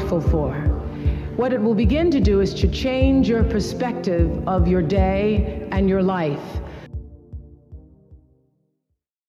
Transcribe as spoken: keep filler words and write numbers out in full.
grateful for. What it will begin to do is to change your perspective of your day and your life.